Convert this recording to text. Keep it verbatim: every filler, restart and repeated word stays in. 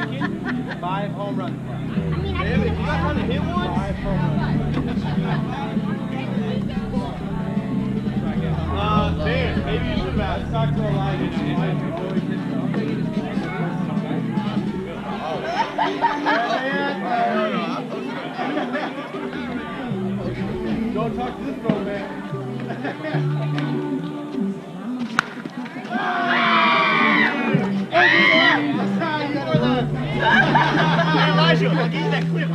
Five home runs. I mean, I Damn it, you got time to hit one? Five home runs. Uh, Dan, maybe you should have talked to a line and don't talk to this grown man. Elijah, I'll give you that clip.